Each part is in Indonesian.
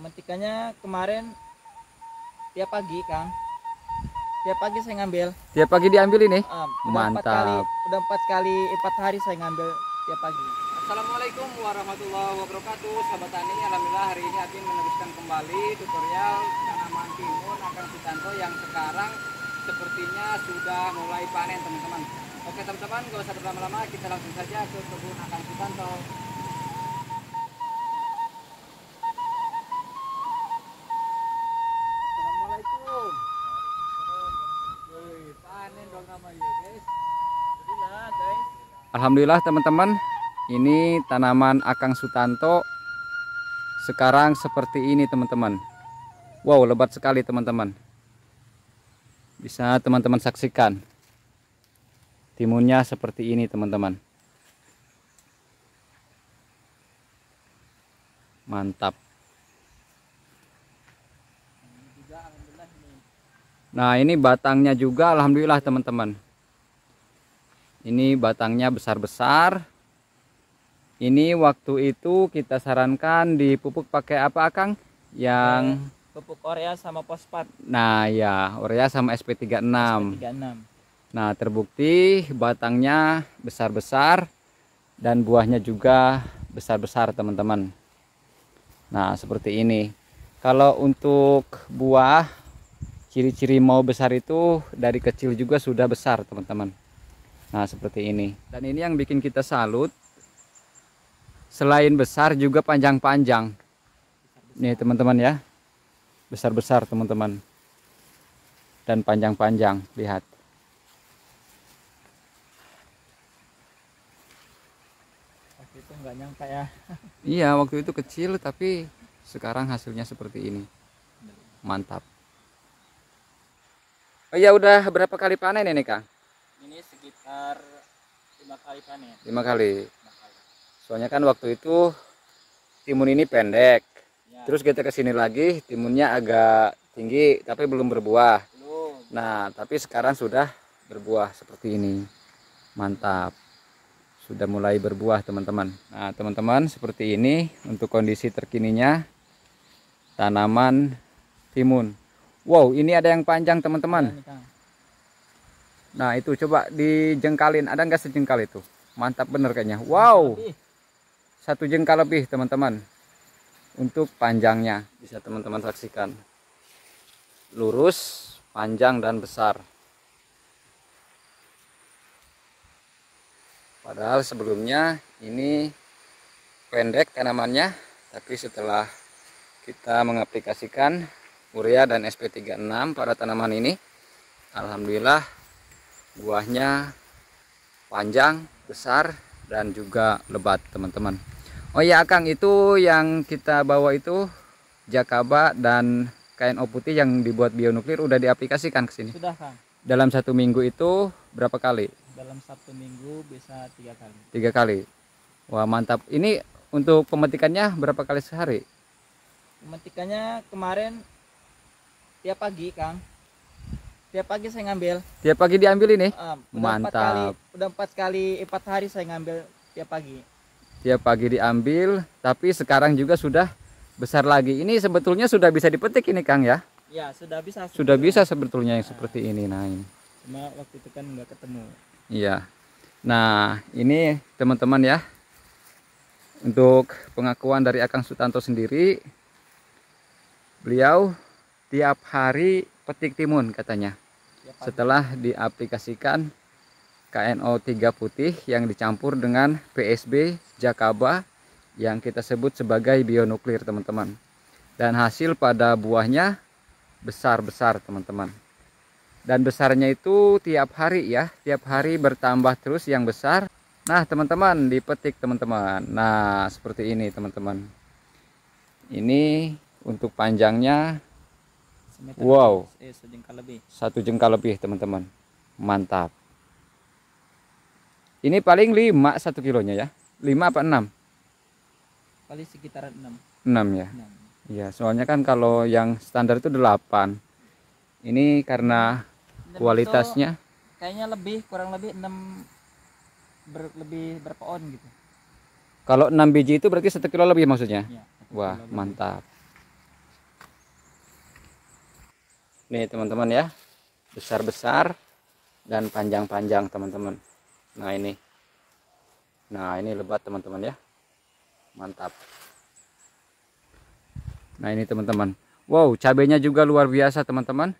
Metikannya kemarin tiap pagi, Kang. Tiap pagi saya ngambil. Tiap pagi diambil ini? Mantap. Udah 4 hari saya ngambil tiap pagi. Assalamualaikum warahmatullahi wabarakatuh. Sahabat tani, alhamdulillah hari ini Adin meneruskan kembali tutorial tanaman timun Akang Sutanto yang sekarang sepertinya sudah mulai panen, teman-teman. Oke teman-teman, gak usah berlama-lama, kita langsung saja ke kebun Akang Sutanto. Assalamualaikum. Panen dong namanya, guys. Alhamdulillah teman-teman, ini tanaman Akang Sutanto sekarang seperti ini teman-teman. Wow, lebat sekali teman-teman. Bisa teman-teman saksikan. Timunnya seperti ini teman-teman. Mantap. Nah, ini batangnya juga alhamdulillah teman-teman. Ini batangnya besar-besar. Ini waktu itu kita sarankan dipupuk pakai apa, Kang? Yang pupuk urea sama fosfat. Nah, ya, urea sama SP36. SP36. Nah, terbukti batangnya besar-besar dan buahnya juga besar-besar, teman-teman. Nah, seperti ini. Kalau untuk buah, ciri-ciri mau besar itu dari kecil juga sudah besar, teman-teman. Nah, seperti ini. Dan ini yang bikin kita salut. Selain besar juga panjang-panjang. Nih, teman-teman ya. Besar-besar, teman-teman. Dan panjang-panjang, lihat. Waktu itu nggak nyangka ya. Iya, waktu itu kecil tapi sekarang hasilnya seperti ini. Mantap. Oh iya, udah berapa kali panen ini, Kang? Ini sekitar 5 kali panen. 5 kali. Soalnya kan waktu itu timun ini pendek. Ya. Terus kita kesini lagi, timunnya agak tinggi tapi belum berbuah. Belum. Nah, tapi sekarang sudah berbuah seperti ini. Mantap. Sudah mulai berbuah, teman-teman. Nah, teman-teman, seperti ini untuk kondisi terkininya tanaman timun. Wow, ini ada yang panjang, teman-teman. Nah, itu coba dijengkalin. Ada nggak sejengkal itu? Mantap bener kayaknya. Wow. 1 jengkal lebih, teman-teman. Untuk panjangnya bisa teman-teman saksikan. Lurus, panjang dan besar. Padahal sebelumnya ini pendek tanamannya, tapi setelah kita mengaplikasikan urea dan SP36 pada tanaman ini, alhamdulillah buahnya panjang, besar, dan juga lebat, teman-teman. Oh ya, Kang, itu yang kita bawa itu Jakaba dan KNO putih yang dibuat bionuklir udah diaplikasikan ke sini? Sudah, Kang. Dalam 1 minggu itu berapa kali? Dalam 1 minggu bisa 3 kali. 3 kali. Wah, mantap. Ini untuk pemetikannya berapa kali sehari? Pemetikannya kemarin tiap pagi, Kang. Tiap pagi saya ngambil. Tiap pagi diambil ini? Mantap. Udah 4 hari saya ngambil tiap pagi. Tiap pagi diambil, tapi sekarang juga sudah besar lagi. Ini sebetulnya sudah bisa dipetik ini, Kang ya? Ya, sudah bisa. Sudah bisa sebetulnya yang seperti ini. Nah, ini. Cuma waktu itu kan nggak ketemu. Iya. Nah, ini teman-teman ya. Untuk pengakuan dari Akang Sutanto sendiri, beliau tiap hari petik timun katanya. Setelah diaplikasikan KNO3 putih yang dicampur dengan PSB Jakaba yang kita sebut sebagai bionuklir, teman-teman. Dan hasil pada buahnya besar-besar, teman-teman. Dan besarnya itu tiap hari ya, tiap hari bertambah terus yang besar. Nah, teman-teman, dipetik, teman-teman. Nah, seperti ini, teman-teman. Ini untuk panjangnya, wow, 1 jengkal lebih. 1 jengkal lebih, teman-teman. Mantap. Ini paling 5 1 kilonya ya. 5 apa 6? Paling sekitaran 6. 6 ya. 6. Iya, soalnya kan kalau yang standar itu 8. Ini karena kualitasnya kayaknya kurang lebih 6 lebih berapa on gitu. Kalau 6 biji itu berarti 1 kilo lebih maksudnya? Ya, Wah, mantap. Nih teman-teman ya, besar-besar dan panjang-panjang teman-teman. Nah ini lebat teman-teman ya, mantap. Nah ini teman-teman, wow, cabenya juga luar biasa teman-teman.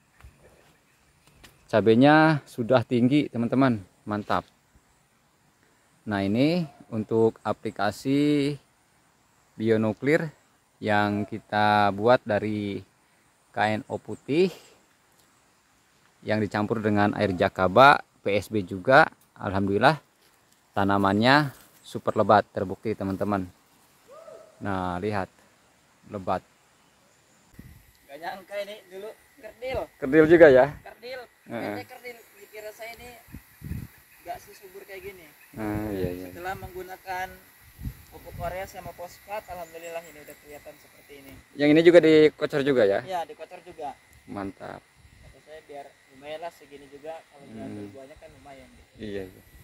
Cabenya sudah tinggi teman-teman, mantap. Nah ini untuk aplikasi bionuklir yang kita buat dari KNO putih yang dicampur dengan air jakaba, PSB juga. Alhamdulillah tanamannya super lebat, terbukti teman-teman. Nah lihat, lebat. Gak nyangka ini dulu kerdil. Kerdil juga ya. Kerdil. Kerdil. Dikira saya ini gak sesubur kayak gini. Iya. Setelah menggunakan pupuk urea sama fosfat, alhamdulillah ini udah kelihatan seperti ini. Yang ini juga dikocor juga ya? Iya, dikocor juga. Mantap. Kata saya biar lumayan lah segini juga, kalau diambil buahnya kan lumayan gitu. Iya.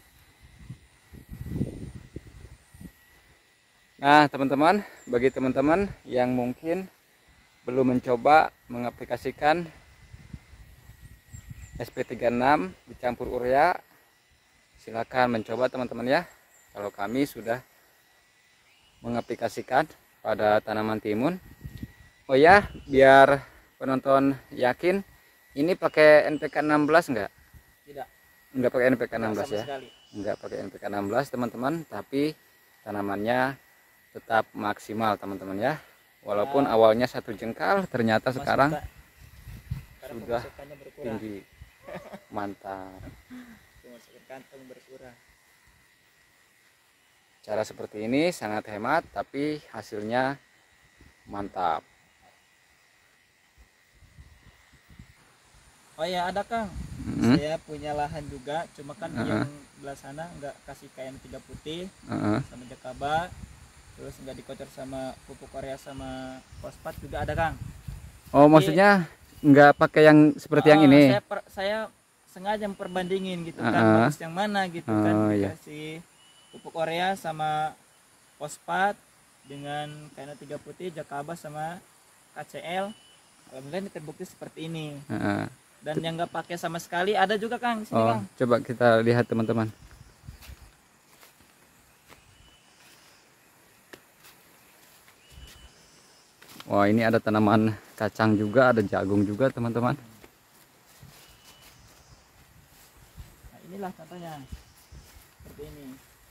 Nah teman-teman, bagi teman-teman yang mungkin belum mencoba mengaplikasikan SP36 dicampur urea, silakan mencoba teman-teman ya. Kalau kami sudah mengaplikasikan pada tanaman timun. Oh ya, biar penonton yakin, ini pakai NPK 16 enggak? Tidak. Enggak pakai NPK 16 ya? Sekali. Enggak pakai NPK 16 teman-teman, tapi tanamannya tetap maksimal teman-teman ya. Walaupun awalnya 1 jengkal, ternyata sekarang sudah tinggi. Mantap. Kantong berkurang. Cara seperti ini sangat hemat, tapi hasilnya mantap. Oh ya, ada Kang. Saya punya lahan juga, cuma kan yang belah sana nggak kasih KN3 putih sama jakaba, terus nggak dikocor sama pupuk urea sama fosfat juga ada Kang. Oh, maksudnya nggak pakai yang seperti yang ini? Saya sengaja memperbandingin gitu kan, bagus yang mana gitu kan, dikasih pupuk urea sama fosfat dengan KN3 putih, jakaba sama KCL. Alhamdulillah ini terbukti seperti ini. Dan yang nggak pakai sama sekali ada juga Kang, sini Kang. Coba kita lihat teman-teman. Wah, ini ada tanaman kacang juga, ada jagung juga teman-teman. Nah, inilah contohnya seperti ini.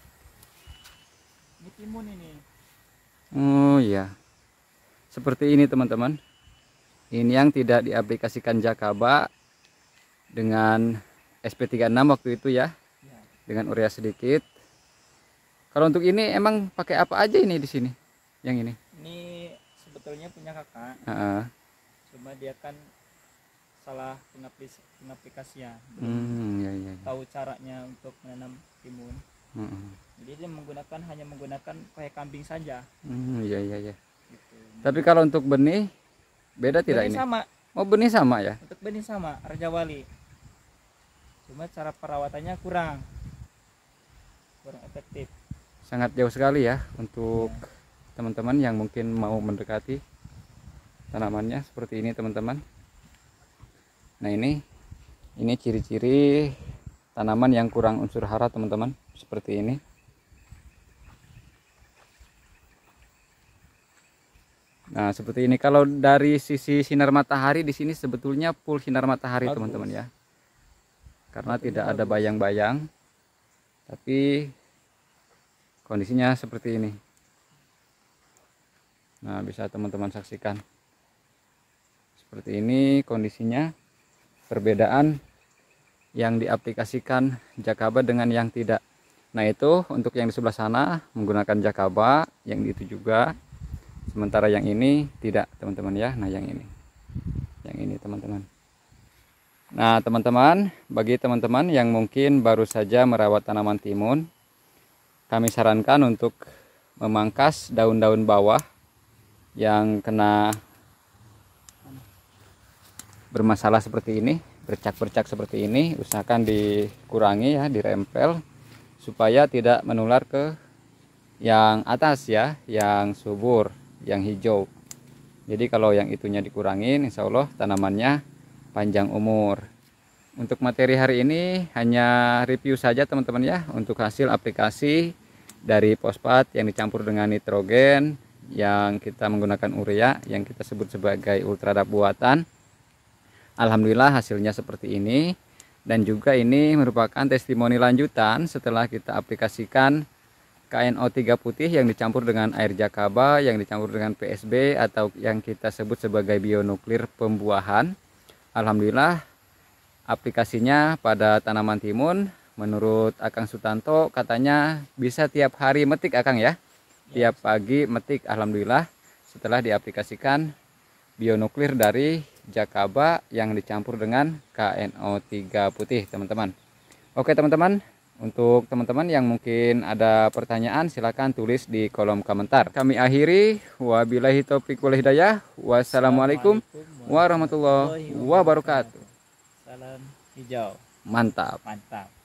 Ini timun ini. Oh iya, seperti ini teman-teman. Ini yang tidak diaplikasikan jakaba dengan SP36 waktu itu ya, dengan urea sedikit. Kalau untuk ini emang pakai apa aja ini di sini? Yang ini? Ini sebetulnya punya kakak. Cuma dia kan salah pengaplikasian. Iya. Tahu caranya untuk menanam timun. Jadi dia hanya menggunakan kayak kambing saja. Iya. Gitu. Tapi kalau untuk benih beda tidak benih ini? Sama. Oh, benih sama ya? Untuk benih sama, Raja Wali. Cuma cara perawatannya kurang efektif. Sangat jauh sekali ya untuk teman-teman yang mungkin mau mendekati tanamannya seperti ini teman-teman. Nah ini ciri-ciri tanaman yang kurang unsur hara teman-teman, seperti ini. Nah seperti ini. Kalau dari sisi sinar matahari di sini sebetulnya full sinar matahari teman-teman ya, karena tidak ada bayang-bayang, tapi kondisinya seperti ini. Nah bisa teman-teman saksikan seperti ini kondisinya, perbedaan yang diaplikasikan jakaba dengan yang tidak. Nah itu untuk yang di sebelah sana menggunakan jakaba, yang itu juga. Sementara yang ini tidak teman-teman ya. Nah yang ini teman-teman. Nah teman-teman, bagi teman-teman yang mungkin baru saja merawat tanaman timun, kami sarankan untuk memangkas daun-daun bawah yang kena bermasalah seperti ini, bercak-bercak seperti ini. Usahakan dikurangi ya, dirempel supaya tidak menular ke yang atas ya, yang subur, yang hijau. Jadi kalau yang itunya dikurangin, insya Allah tanamannya panjang umur. Untuk materi hari ini hanya review saja teman-teman ya, untuk hasil aplikasi dari fosfat yang dicampur dengan nitrogen yang kita menggunakan urea yang kita sebut sebagai Ultradap buatan. Alhamdulillah hasilnya seperti ini, dan juga ini merupakan testimoni lanjutan setelah kita aplikasikan KNO3 putih yang dicampur dengan air jakaba, yang dicampur dengan PSB atau yang kita sebut sebagai bionuklir pembuahan. Alhamdulillah aplikasinya pada tanaman timun, menurut Akang Sutanto katanya bisa tiap hari metik Akang ya. Tiap pagi metik. Alhamdulillah setelah diaplikasikan bionuklir dari jakaba yang dicampur dengan KNO3 putih teman-teman. Oke teman-teman, untuk teman-teman yang mungkin ada pertanyaan silahkan tulis di kolom komentar. Kami akhiri, wabillahi taufiq wal hidayah. Wassalamualaikum warahmatullahi wabarakatuh. Salam hijau. Mantap. Mantap.